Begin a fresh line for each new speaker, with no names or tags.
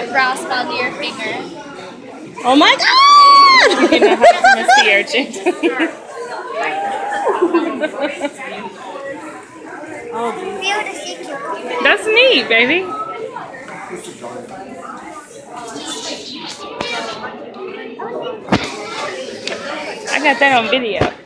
grasp onto your finger.
Oh my god!
You're getting a hug from a sea urchin.
Oh,
Feel the sea cucumber.
That's neat, baby. I got that on video.